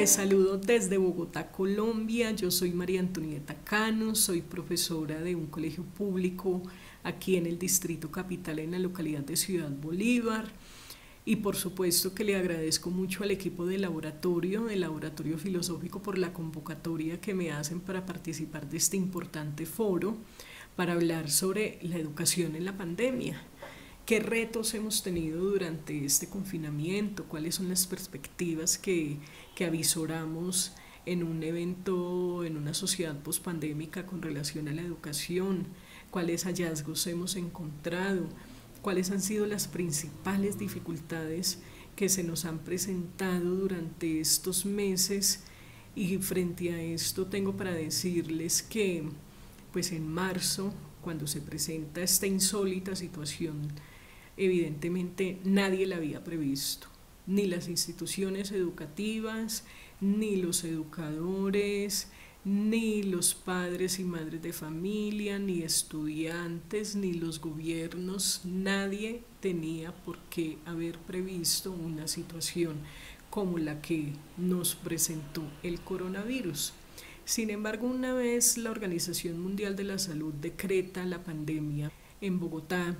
Les saludo desde Bogotá, Colombia. Yo soy María Antonieta Cano, soy profesora de un colegio público aquí en el Distrito Capital, en la localidad de Ciudad Bolívar. Y por supuesto que le agradezco mucho al equipo del Laboratorio Filosófico, por la convocatoria que me hacen para participar de este importante foro para hablar sobre la educación en la pandemia. ¿Qué retos hemos tenido durante este confinamiento? ¿Cuáles son las perspectivas que avisoramos en un evento, en una sociedad pospandémica con relación a la educación? ¿Cuáles hallazgos hemos encontrado? ¿Cuáles han sido las principales dificultades que se nos han presentado durante estos meses? Y frente a esto tengo para decirles que pues en marzo, cuando se presenta esta insólita situación, evidentemente nadie la había previsto, ni las instituciones educativas, ni los educadores, ni los padres y madres de familia, ni estudiantes, ni los gobiernos. Nadie tenía por qué haber previsto una situación como la que nos presentó el coronavirus. Sin embargo, una vez la Organización Mundial de la Salud decreta la pandemia en Bogotá,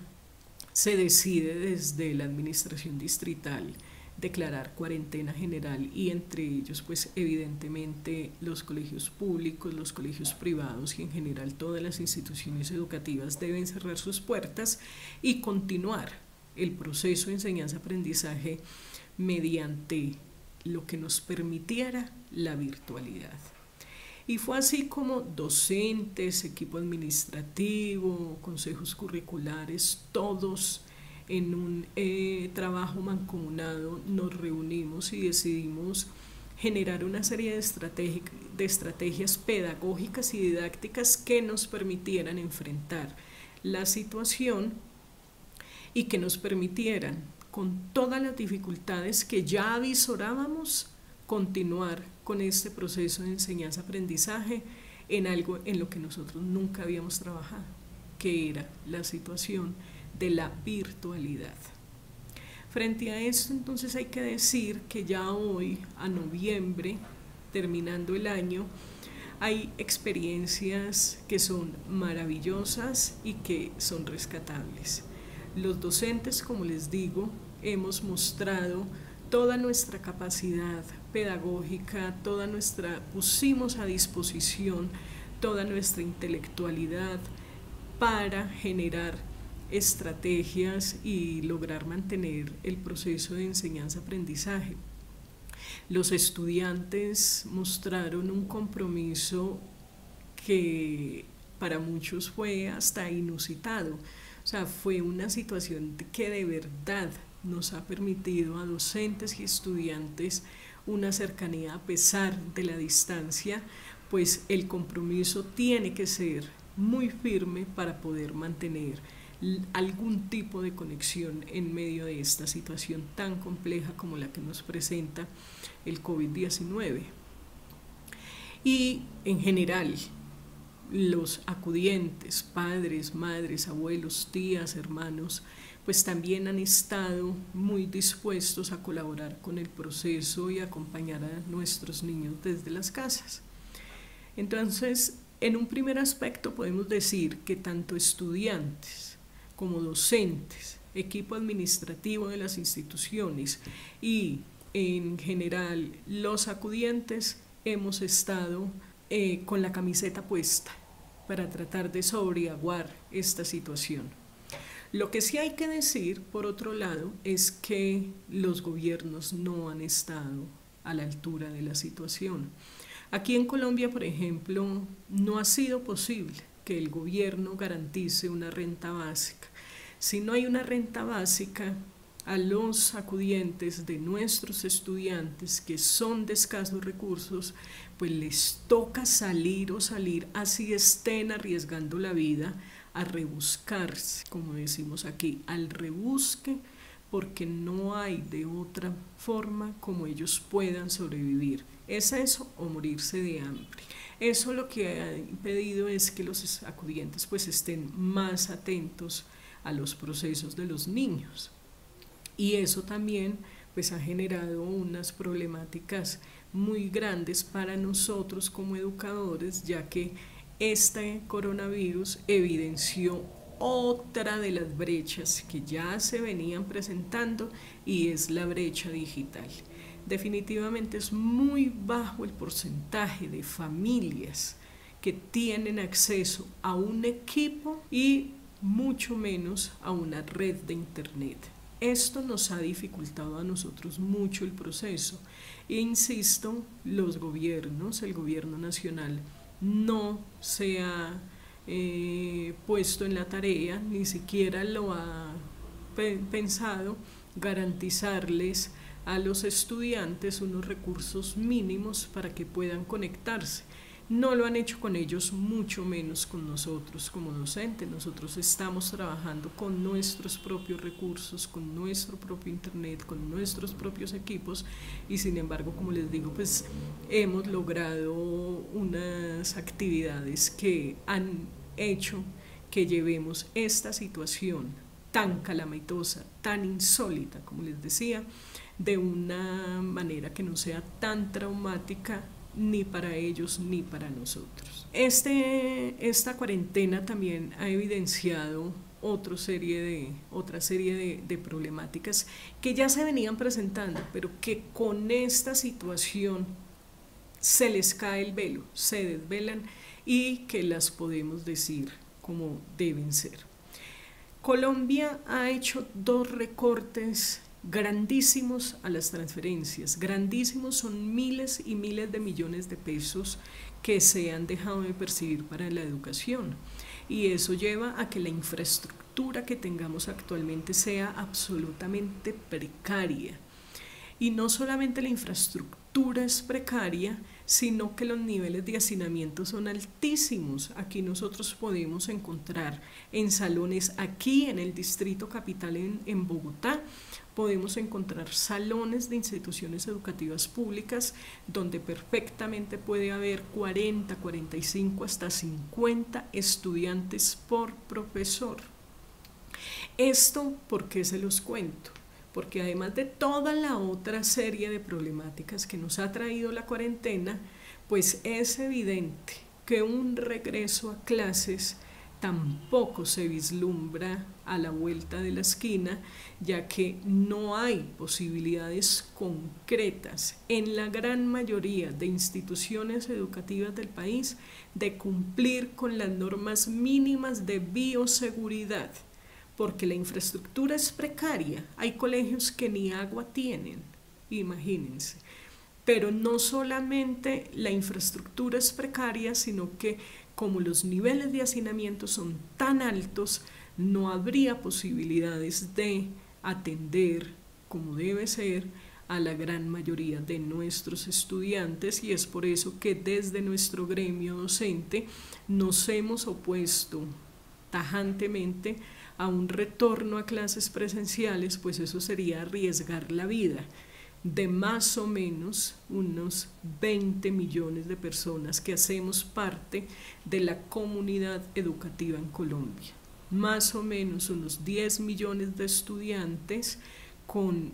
se decide desde la administración distrital declarar cuarentena general, y entre ellos pues evidentemente los colegios públicos, los colegios privados y en general todas las instituciones educativas deben cerrar sus puertas y continuar el proceso de enseñanza-aprendizaje mediante lo que nos permitiera la virtualidad. Y fue así como docentes, equipo administrativo, consejos curriculares, todos en un trabajo mancomunado nos reunimos y decidimos generar una serie de estrategias pedagógicas y didácticas que nos permitieran enfrentar la situación y que nos permitieran, con todas las dificultades que ya avisorábamos, continuar con este proceso de enseñanza-aprendizaje en algo en lo que nosotros nunca habíamos trabajado, que era la situación de la virtualidad. Frente a esto, entonces, hay que decir que ya hoy, a noviembre, terminando el año, hay experiencias que son maravillosas y que son rescatables. Los docentes, como les digo, hemos mostrado toda nuestra capacidad pedagógica, pusimos a disposición toda nuestra intelectualidad para generar estrategias y lograr mantener el proceso de enseñanza-aprendizaje. Los estudiantes mostraron un compromiso que para muchos fue hasta inusitado. O sea, fue una situación que de verdad nos ha permitido a docentes y estudiantes una cercanía a pesar de la distancia, pues el compromiso tiene que ser muy firme para poder mantener algún tipo de conexión en medio de esta situación tan compleja como la que nos presenta el COVID-19. Y en general, los acudientes, padres, madres, abuelos, tías, hermanos, pues también han estado muy dispuestos a colaborar con el proceso y acompañar a nuestros niños desde las casas. Entonces, en un primer aspecto podemos decir que tanto estudiantes como docentes, equipo administrativo de las instituciones y en general los acudientes hemos estado con la camiseta puesta para tratar de sobrellevar esta situación. Lo que sí hay que decir, por otro lado, es que los gobiernos no han estado a la altura de la situación. Aquí en Colombia, por ejemplo, no ha sido posible que el gobierno garantice una renta básica. Si no hay una renta básica, a los acudientes de nuestros estudiantes que son de escasos recursos, pues les toca salir así estén arriesgando la vida, a rebuscarse, como decimos aquí, al rebusque, porque no hay de otra forma como ellos puedan sobrevivir. Es eso o morirse de hambre. Eso lo que ha impedido es que los acudientes pues estén más atentos a los procesos de los niños. Y eso también pues ha generado unas problemáticas muy grandes para nosotros como educadores, ya que este coronavirus evidenció otra de las brechas que ya se venían presentando, y es la brecha digital. Definitivamente es muy bajo el porcentaje de familias que tienen acceso a un equipo y mucho menos a una red de internet. Esto nos ha dificultado a nosotros mucho el proceso. E insisto, los gobiernos, el gobierno nacional no se ha puesto en la tarea, ni siquiera lo ha pensado, garantizarles a los estudiantes unos recursos mínimos para que puedan conectarse. No lo han hecho con ellos, mucho menos con nosotros como docentes. Nosotros estamos trabajando con nuestros propios recursos, con nuestro propio internet, con nuestros propios equipos, y sin embargo, como les digo, pues hemos logrado unas actividades que han hecho que llevemos esta situación tan calamitosa, tan insólita, como les decía, de una manera que no sea tan traumática ni para ellos ni para nosotros. Esta cuarentena también ha evidenciado otra serie de problemáticas que ya se venían presentando, pero que con esta situación se les cae el velo, se desvelan, y que las podemos decir como deben ser. Colombia ha hecho 2 recortes grandísimos a las transferencias. Grandísimos son miles y miles de millones de pesos que se han dejado de percibir para la educación, y eso lleva a que la infraestructura que tengamos actualmente sea absolutamente precaria. Y no solamente la infraestructura es precaria, sino que los niveles de hacinamiento son altísimos. Aquí nosotros podemos encontrar en salones, aquí en el Distrito Capital en Bogotá, podemos encontrar salones de instituciones educativas públicas donde perfectamente puede haber 40, 45, hasta 50 estudiantes por profesor. Esto, ¿por qué se los cuento? Porque además de toda la otra serie de problemáticas que nos ha traído la cuarentena, pues es evidente que un regreso a clases tampoco se vislumbra a la vuelta de la esquina, ya que no hay posibilidades concretas en la gran mayoría de instituciones educativas del país de cumplir con las normas mínimas de bioseguridad, porque la infraestructura es precaria. Hay colegios que ni agua tienen, imagínense. Pero no solamente la infraestructura es precaria, sino que como los niveles de hacinamiento son tan altos, no habría posibilidades de atender como debe ser a la gran mayoría de nuestros estudiantes, y es por eso que desde nuestro gremio docente nos hemos opuesto tajantemente a un retorno a clases presenciales, pues eso sería arriesgar la vida de más o menos unos 20 millones de personas que hacemos parte de la comunidad educativa en Colombia. Más o menos unos 10 millones de estudiantes con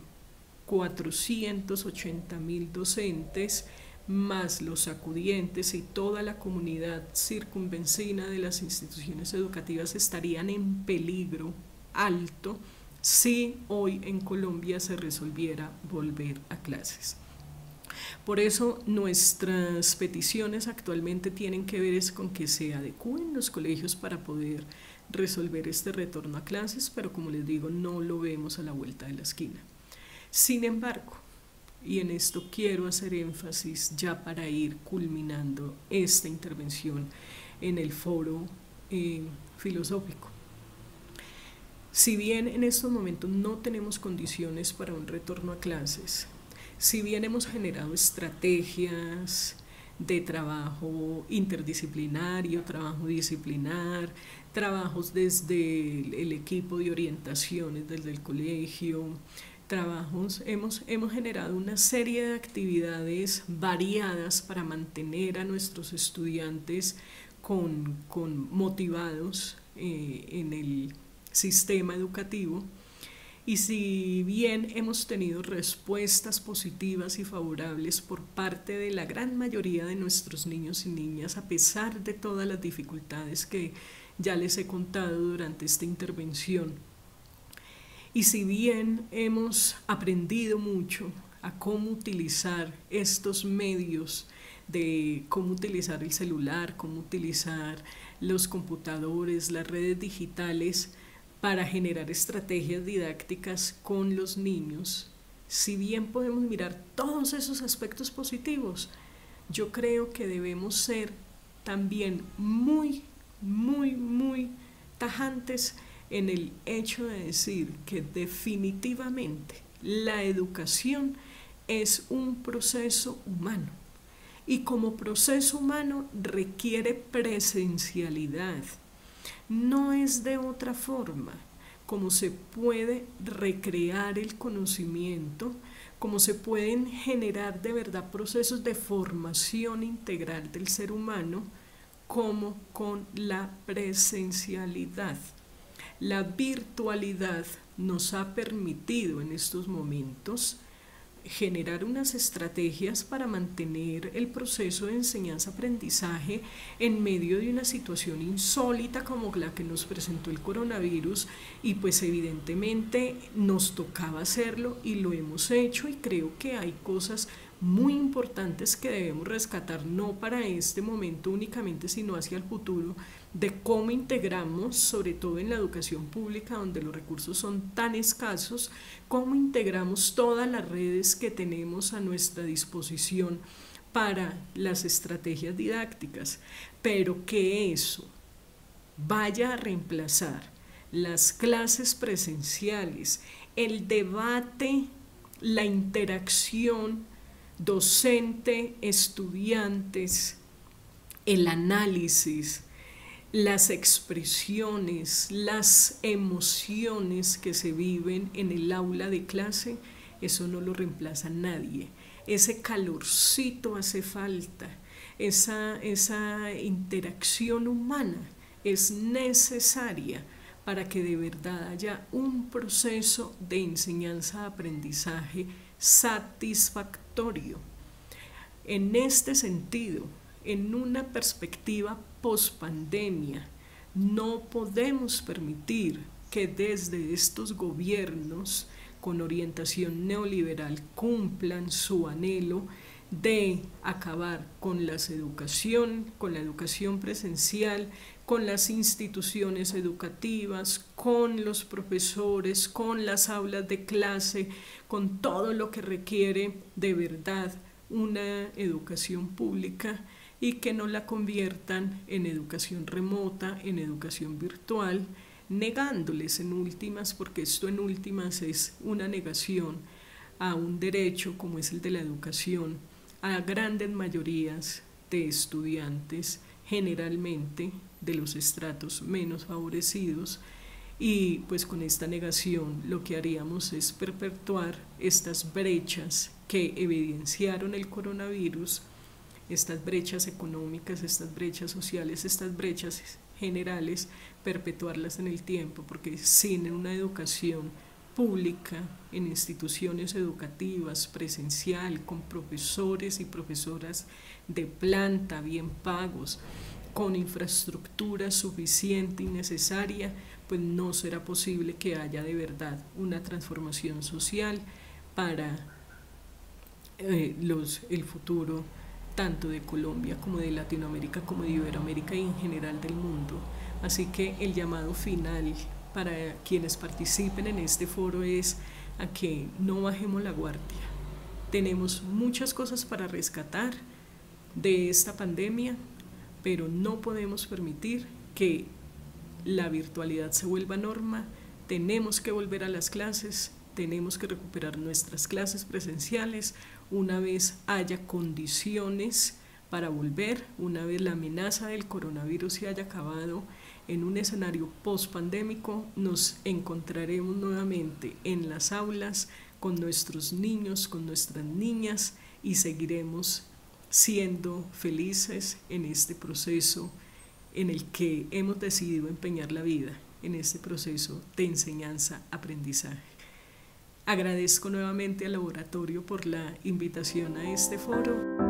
480.000 docentes, más los acudientes y toda la comunidad circunvencina de las instituciones educativas estarían en peligro alto si hoy en Colombia se resolviera volver a clases. Por eso nuestras peticiones actualmente tienen que ver es con que se adecúen los colegios para poder resolver este retorno a clases, pero como les digo, no lo vemos a la vuelta de la esquina. Sin embargo, y en esto quiero hacer énfasis ya para ir culminando esta intervención en el foro filosófico. Si bien en estos momentos no tenemos condiciones para un retorno a clases, si bien hemos generado estrategias de trabajo interdisciplinario, trabajo disciplinar, trabajos desde el equipo de orientaciones, desde el colegio, hemos generado una serie de actividades variadas para mantener a nuestros estudiantes motivados en el sistema educativo. Y si bien hemos tenido respuestas positivas y favorables por parte de la gran mayoría de nuestros niños y niñas, a pesar de todas las dificultades que ya les he contado durante esta intervención, y si bien hemos aprendido mucho a cómo utilizar estos medios, de cómo utilizar el celular, cómo utilizar los computadores, las redes digitales, para generar estrategias didácticas con los niños, si bien podemos mirar todos esos aspectos positivos, yo creo que debemos ser también muy tajantes en el hecho de decir que definitivamente la educación es un proceso humano y como proceso humano requiere presencialidad. No es de otra forma como se puede recrear el conocimiento, como se pueden generar de verdad procesos de formación integral del ser humano, como con la presencialidad. La virtualidad nos ha permitido en estos momentos generar unas estrategias para mantener el proceso de enseñanza-aprendizaje en medio de una situación insólita como la que nos presentó el coronavirus, y pues evidentemente nos tocaba hacerlo y lo hemos hecho, y creo que hay cosas muy importantes que debemos rescatar, no para este momento únicamente, sino hacia el futuro, de cómo integramos, sobre todo en la educación pública, donde los recursos son tan escasos, cómo integramos todas las redes que tenemos a nuestra disposición para las estrategias didácticas, pero que eso vaya a reemplazar las clases presenciales, el debate, la interacción docente, estudiantes, el análisis, las expresiones, las emociones que se viven en el aula de clase, eso no lo reemplaza nadie. Ese calorcito hace falta, esa interacción humana es necesaria para que de verdad haya un proceso de enseñanza-aprendizaje satisfactorio. En este sentido, en una perspectiva pospandemia, no podemos permitir que desde estos gobiernos con orientación neoliberal cumplan su anhelo de acabar con la educación presencial, con las instituciones educativas, con los profesores, con las aulas de clase, con todo lo que requiere de verdad una educación pública, y que no la conviertan en educación remota, en educación virtual, negándoles en últimas, porque esto en últimas es una negación a un derecho como es el de la educación, a grandes mayorías de estudiantes, generalmente de los estratos menos favorecidos, y pues con esta negación lo que haríamos es perpetuar estas brechas que evidenciaron el coronavirus, estas brechas económicas, estas brechas sociales, estas brechas generales, perpetuarlas en el tiempo, porque sin una educación pública, en instituciones educativas, presencial, con profesores y profesoras de planta, bien pagos, con infraestructura suficiente y necesaria, pues no será posible que haya de verdad una transformación social para el futuro tanto de Colombia como de Latinoamérica, como de Iberoamérica y en general del mundo. Así que el llamado final para quienes participen en este foro es a que no bajemos la guardia. Tenemos muchas cosas para rescatar de esta pandemia, pero no podemos permitir que la virtualidad se vuelva norma. Tenemos que volver a las clases, tenemos que recuperar nuestras clases presenciales una vez haya condiciones para volver, una vez la amenaza del coronavirus se haya acabado. En un escenario post-pandémico nos encontraremos nuevamente en las aulas con nuestros niños, con nuestras niñas, y seguiremos siendo felices en este proceso en el que hemos decidido empeñar la vida, en este proceso de enseñanza-aprendizaje. Agradezco nuevamente al laboratorio por la invitación a este foro.